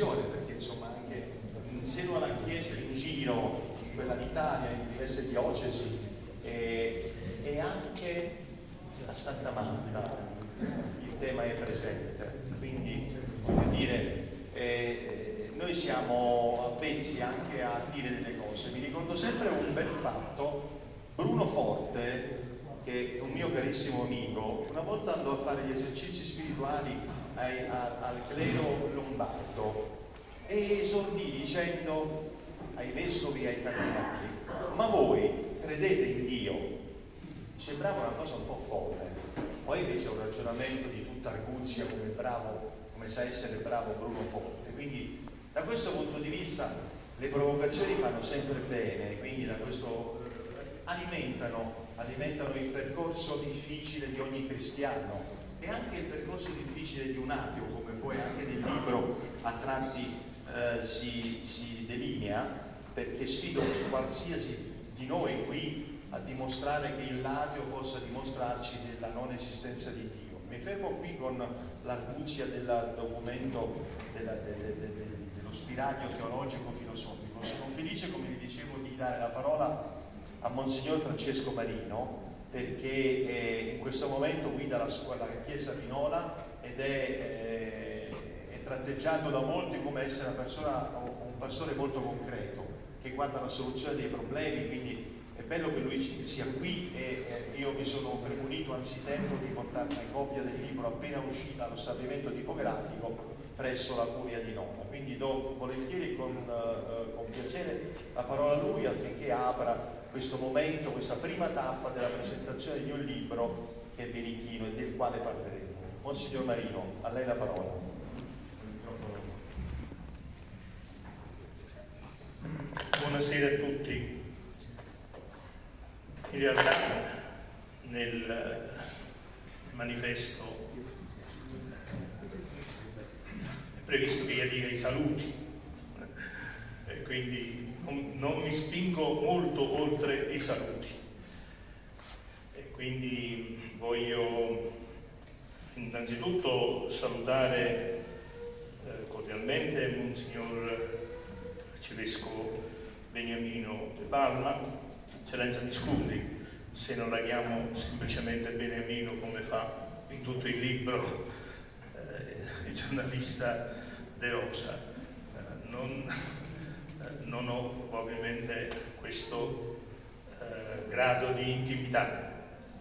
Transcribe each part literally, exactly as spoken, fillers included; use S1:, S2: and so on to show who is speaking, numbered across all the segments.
S1: provocazione, perché insomma anche in seno alla Chiesa in giro, in quella d'Italia, in diverse diocesi, e, e anche a Santa Marta il tema è presente. Quindi, voglio dire, eh, noi siamo avvezzi anche a dire delle cose. Mi ricordo sempre un bel fatto. Bruno Forte, che è un mio carissimo amico, una volta andò a fare gli esercizi spirituali ai, a, al clero lombardo e esordì dicendo ai vescovi e ai cardinali: ma voi credete in Dio? Sembrava una cosa un po' folle. Poi fece un ragionamento di tutta arguzia, come bravo, come sa essere bravo Bruno Forte. Quindi da questo punto di vista le provocazioni fanno sempre bene, quindi da questo alimentano, alimentano il percorso difficile di ogni cristiano e anche il percorso difficile di un ateo, come poi anche nel libro a tratti eh, si, si delinea, perché sfido qualsiasi di noi qui a dimostrare che l'ateo possa dimostrarci della non esistenza di Dio. Mi fermo qui con l'arguzia del documento della, de, de, de, de, dello spiraglio teologico-filosofico. Sono felice, come vi dicevo, di dare la parola a Monsignor Francesco Marino, perché eh, in questo momento guida la, la Chiesa Pinola ed è, eh, è tratteggiato da molti come essere una persona, un pastore molto concreto, che guarda la soluzione dei problemi, quindi è bello che lui sia qui e eh, io mi sono premunito anzitempo di portare una copia del libro appena uscita allo stabilimento tipografico presso la Curia di Nona. Quindi do volentieri con, uh, con piacere la parola a lui affinché apra questo momento, questa prima tappa della presentazione di un libro che è birichino e del quale parleremo. Monsignor Marino, a lei la parola.
S2: Buonasera a tutti. In realtà nel manifesto è previsto che io dica i saluti e quindi non, non mi spingo molto oltre i saluti, e quindi voglio innanzitutto salutare eh, cordialmente Monsignor Arcivescovo Beniamino De Palma. Eccellenza, mi scusi se non la chiamo semplicemente Beniamino come fa in tutto il libro eh, il giornalista De Rosa. Eh, non, eh, non ho probabilmente questo eh, grado di intimità.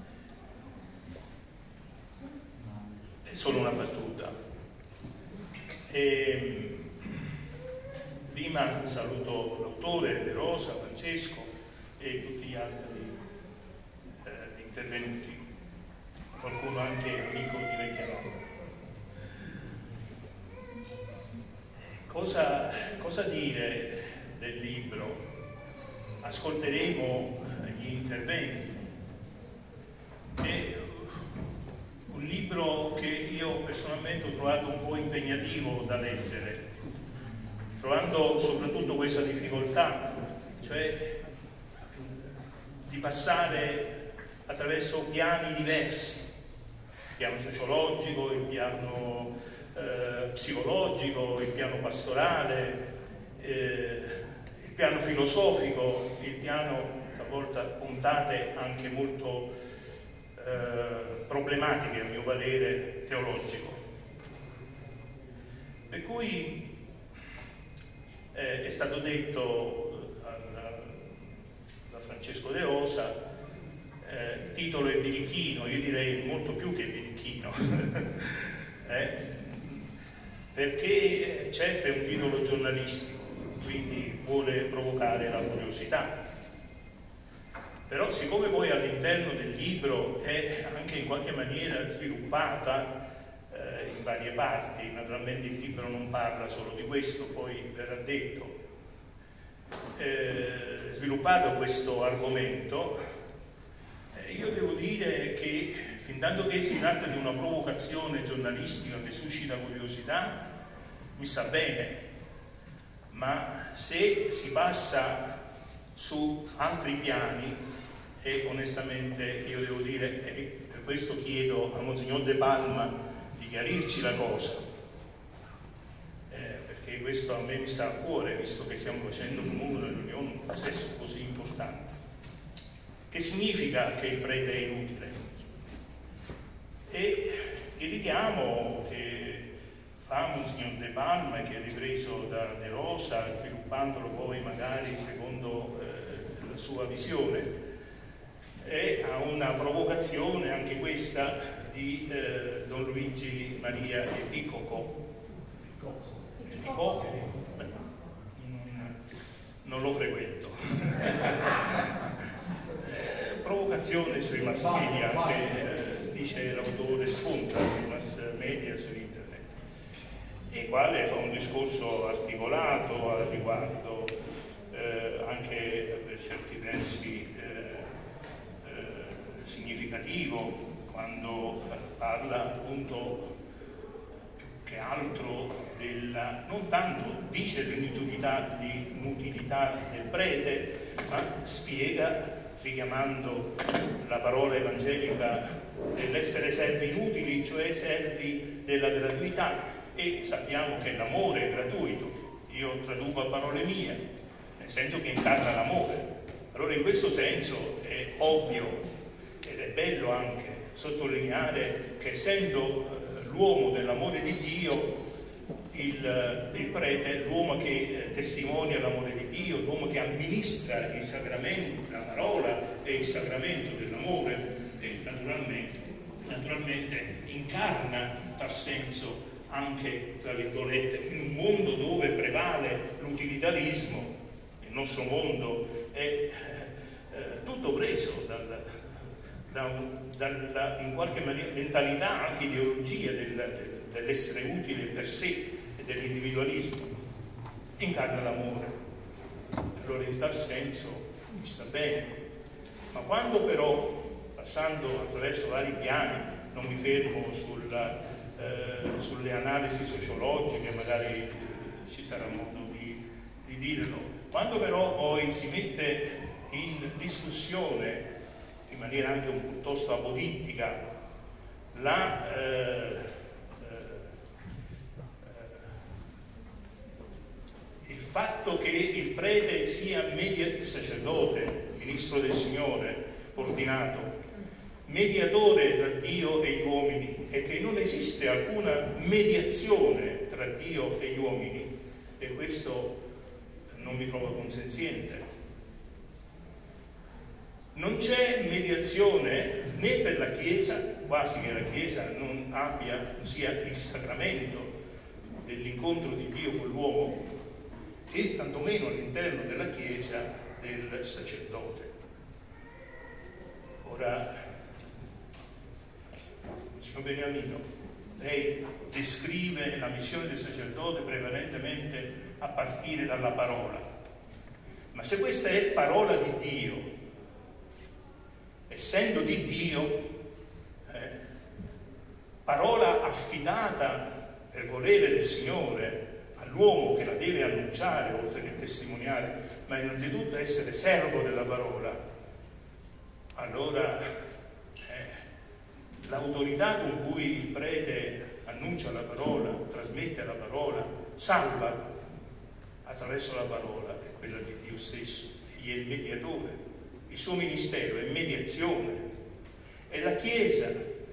S2: È solo una battuta. E, prima saluto l'autore De Rosa, Francesco, e tutti gli altri eh, intervenuti, qualcuno anche amico di vecchia data. Cosa, cosa dire del libro? Ascolteremo gli interventi. È un libro che io personalmente ho trovato un po' impegnativo da leggere, trovando soprattutto questa difficoltà, cioè di passare attraverso piani diversi, il piano sociologico, il piano eh, psicologico, il piano pastorale, eh, il piano filosofico, il piano talvolta puntate anche molto eh, problematiche, a mio parere, teologico. Per cui eh, è stato detto Francesco De Rosa, eh, il titolo è birichino, io direi molto più che birichino, eh, perché eh, certo è un titolo giornalistico, quindi vuole provocare la curiosità, però siccome poi all'interno del libro è anche in qualche maniera sviluppata eh, in varie parti, naturalmente il libro non parla solo di questo, poi verrà detto, Eh, sviluppato questo argomento, eh, io devo dire che fin tanto che si tratta di una provocazione giornalistica che suscita curiosità, mi sta bene, ma se si passa su altri piani, e onestamente io devo dire, e per questo chiedo a Monsignor De Palma di chiarirci la cosa, eh, perché perché questo a me mi sta a cuore, visto che stiamo facendo comunque nell'Unione un processo così importante. Che significa che il prete è inutile? E il richiamo che fa Monsignor De Palma, che è ripreso da De Rosa, sviluppandolo poi magari secondo eh, la sua visione, è a una provocazione anche questa di eh, Don Luigi Maria Epicoco. Epicoco? Beh, non, non lo frequento. eh, provocazione sui mass media, che eh, dice l'autore, spunta sui mass media, su internet, il quale fa un discorso articolato al riguardo, eh, anche per certi versi eh, eh, significativo, quando parla appunto più che altro della, non tanto dice l'inutilità, l'inutilità del prete, ma spiega, richiamando la parola evangelica dell'essere servi inutili, cioè servi della gratuità, e sappiamo che l'amore è gratuito. Io traduco a parole mie, nel senso che incarna l'amore. Allora in questo senso è ovvio ed è bello anche sottolineare che, essendo l'uomo dell'amore di Dio, il, il prete è l'uomo che testimonia l'amore di Dio, l'uomo che amministra i sacramenti, la parola e il sacramento dell'amore, e naturalmente, naturalmente incarna in tal senso anche, tra virgolette, in un mondo dove prevale l'utilitarismo. Il nostro mondo è eh, tutto preso dal, da un, dalla, in qualche maniera, mentalità, anche ideologia del, dell'essere utile per sé e dell'individualismo. Incarna l'amore. Allora in tal senso mi sta bene. Ma quando però, passando attraverso vari piani, non mi fermo sulla, eh, sulle analisi sociologiche, magari eh, ci sarà modo di, di dirlo, quando però poi si mette in discussione in maniera anche un piuttosto apodittica la, eh, eh, il fatto che il prete sia media, il sacerdote, ministro del Signore, ordinato, mediatore tra Dio e gli uomini, e che non esiste alcuna mediazione tra Dio e gli uomini, e questo non mi trova consenziente. Non c'è mediazione né per la Chiesa, quasi che la Chiesa non abbia, non sia il sacramento dell'incontro di Dio con l'uomo, e tantomeno all'interno della Chiesa del sacerdote. Ora, signor Beniamino, lei descrive la missione del sacerdote prevalentemente a partire dalla parola, ma se questa è parola di Dio, essendo di Dio, eh, parola affidata per volere del Signore all'uomo che la deve annunciare oltre che testimoniare, ma innanzitutto essere servo della parola, allora eh, l'autorità con cui il prete annuncia la parola, trasmette la parola, salva attraverso la parola, è quella di Dio stesso. Egli è il mediatore. Il suo ministero è mediazione, e la Chiesa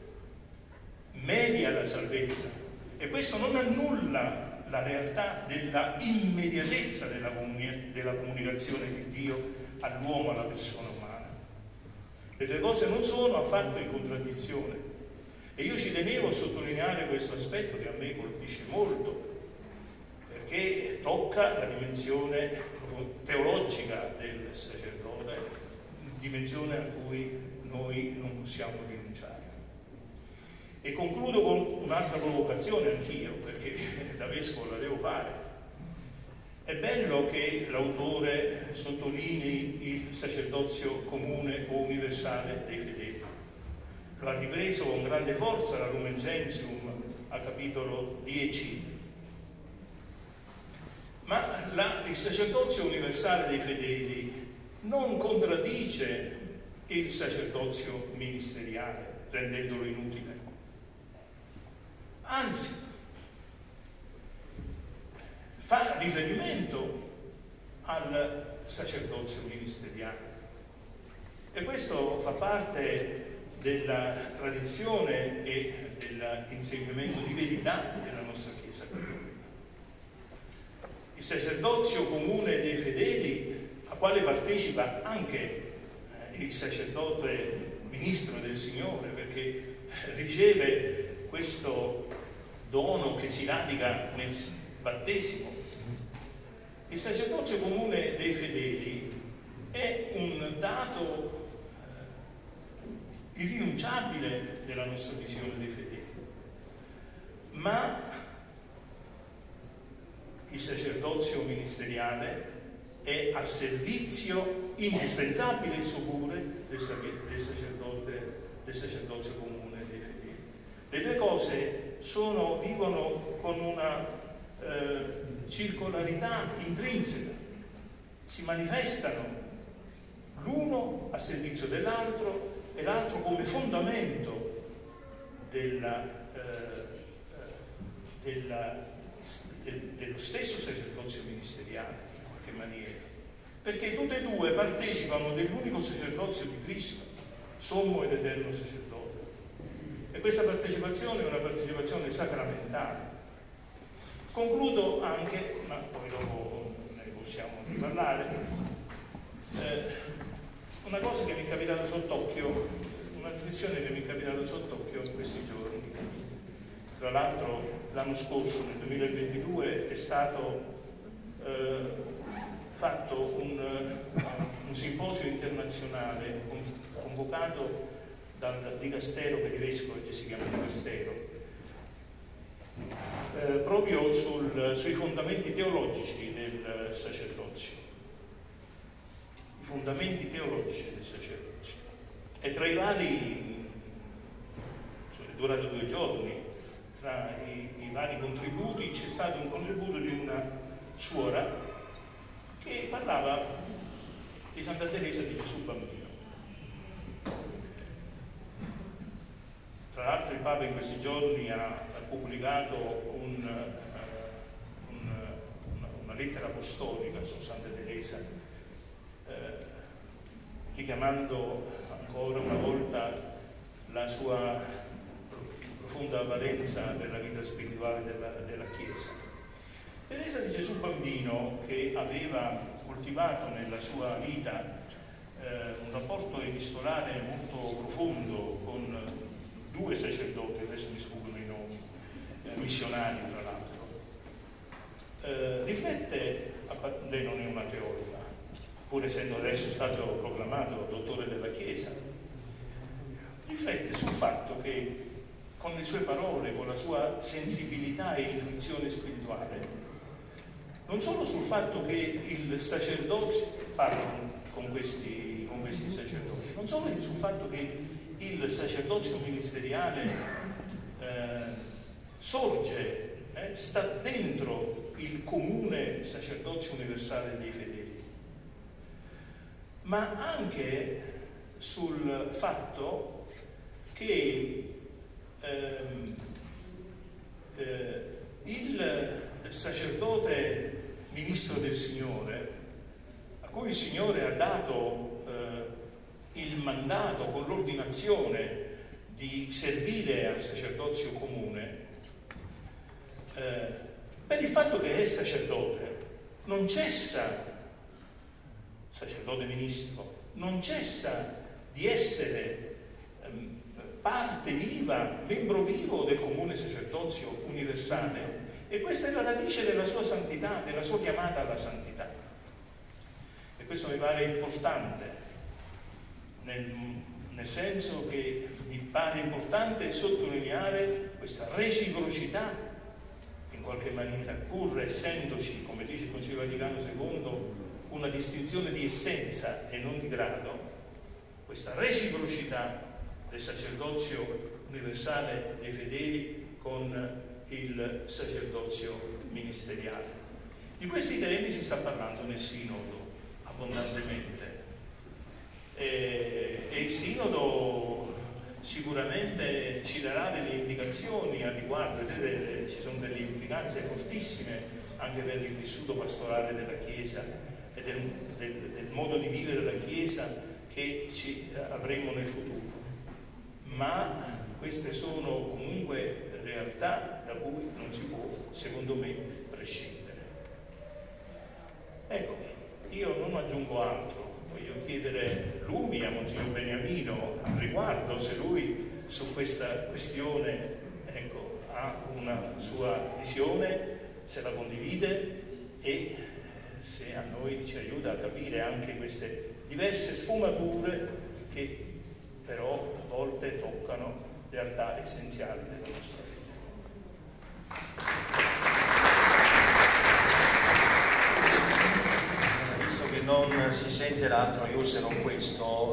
S2: media la salvezza, e questo non annulla la realtà della immediatezza della, comuni- della comunicazione di Dio all'uomo, alla persona umana. Le due cose non sono affatto in contraddizione, e io ci tenevo a sottolineare questo aspetto che a me colpisce molto, perché tocca la dimensione teologica del sacerdote, dimensione a cui noi non possiamo rinunciare. E concludo con un'altra provocazione anch'io, perché da vescovo la devo fare. È bello che l'autore sottolinei il sacerdozio comune o universale dei fedeli. Lo ha ripreso con grande forza la Lumen Gentium al capitolo dieci. Ma la, il sacerdozio universale dei fedeli non contraddice il sacerdozio ministeriale, rendendolo inutile. Anzi, fa riferimento al sacerdozio ministeriale. E questo fa parte della tradizione e dell'insegnamento di verità della nostra Chiesa cattolica. Il sacerdozio comune dei fedeli, a quale partecipa anche eh, il sacerdote ministro del Signore, perché riceve questo dono che si radica nel battesimo. Il sacerdozio comune dei fedeli è un dato irrinunciabile della nostra visione dei fedeli, ma il sacerdozio ministeriale è al servizio indispensabile e sicuro del, del, sacerdote, del sacerdozio comune dei fedeli. Le due cose sono, vivono con una eh, circolarità intrinseca, si manifestano l'uno a servizio dell'altro e l'altro come fondamento della, eh, della, del, dello stesso sacerdozio ministeriale, in qualche maniera, perché tutte e due partecipano dell'unico sacerdozio di Cristo, sommo ed eterno sacerdote. E questa partecipazione è una partecipazione sacramentale. Concludo anche, ma poi dopo ne possiamo riparlare, eh, una cosa che mi è capitata sott'occhio, una riflessione che mi è capitata sott'occhio in questi giorni. Tra l'altro l'anno scorso, nel duemilaventidue, è stato eh, fatto un, un simposio internazionale convocato dal Dicastero per i Vescovi, che si chiama Dicastero, eh, proprio sul, sui fondamenti teologici del sacerdozio. Fondamenti teologici del sacerdozio, e tra i vari, sono durato due giorni, tra i, i vari contributi c'è stato un contributo di una suora che parlava di Santa Teresa di Gesù Bambino. Tra l'altro il Papa in questi giorni ha, ha pubblicato un, uh, un, una, una lettera apostolica su Santa Teresa, Eh, richiamando ancora una volta la sua profonda valenza nella vita spirituale della, della Chiesa. Teresa di Gesù Bambino, che aveva coltivato nella sua vita eh, un rapporto epistolare molto profondo con due sacerdoti, adesso mi sfuggono i nomi, eh, missionari tra l'altro, eh, riflette, lei non è una teologa, pur essendo adesso stato proclamato dottore della Chiesa, riflette sul fatto che con le sue parole, con la sua sensibilità e intuizione spirituale, non solo sul fatto che il sacerdozio, parla con questi, con questi sacerdoti, non solo sul fatto che il sacerdozio ministeriale eh, sorge, eh, sta dentro il comune sacerdozio universale dei fedeli, ma anche sul fatto che ehm, eh, il sacerdote ministro del Signore, a cui il Signore ha dato eh, il mandato con l'ordinazione di servire al sacerdozio comune, eh, per il fatto che è sacerdote non cessa, sacerdote ministro, non cessa di essere ehm, parte viva, membro vivo del comune sacerdozio universale, e questa è la radice della sua santità, della sua chiamata alla santità. E questo mi pare importante, nel, nel senso che mi pare importante sottolineare questa reciprocità, in qualche maniera, pur essendoci, come dice il Concilio Vaticano secondo, una distinzione di essenza e non di grado, questa reciprocità del sacerdozio universale dei fedeli con il sacerdozio ministeriale. Di questi temi si sta parlando nel Sinodo abbondantemente, e, e il Sinodo sicuramente ci darà delle indicazioni al riguardo, vedete, ci sono delle implicanze fortissime anche per il vissuto pastorale della Chiesa e del, del, del modo di vivere la Chiesa che ci avremo nel futuro. Ma queste sono comunque realtà da cui non si può, secondo me, prescindere. Ecco, io non aggiungo altro, voglio chiedere lumi a Monsignor Beniamino al riguardo, se lui su questa questione, ecco, ha una sua visione, se la condivide e se a noi ci aiuta a capire anche queste diverse sfumature che però a volte toccano realtà essenziali della nostra fede.
S1: Visto che non si sente l'altro io se non questo,